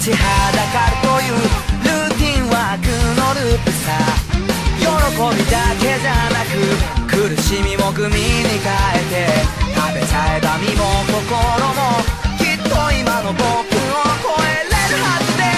ちはだかるというルーティンワークのループさ。喜びだけじゃなく苦しみもグミに変えて、食べちゃえば身も心もきっと今の僕を超えれるはずで。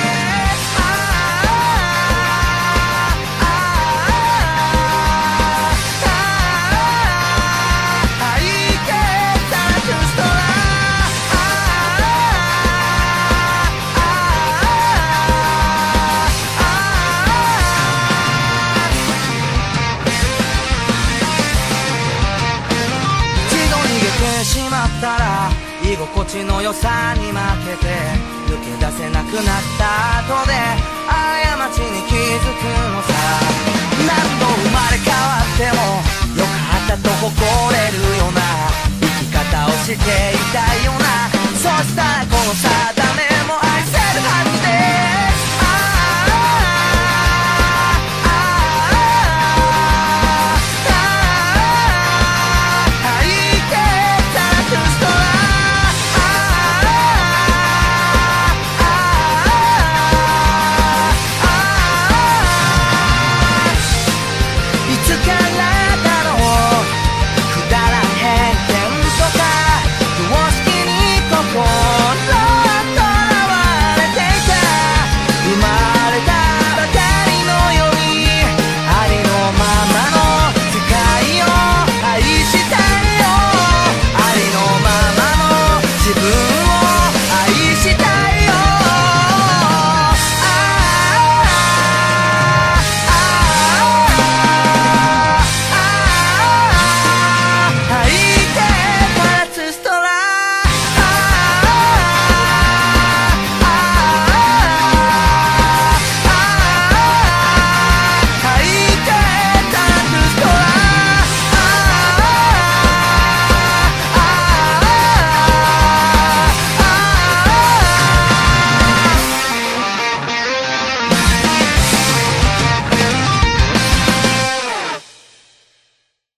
しまったら居心地の良さに負けて抜け出せなくなった後で過ちに気づくのさ。何度生まれ変わってもよかったと誇れるような生き方をしていたいよ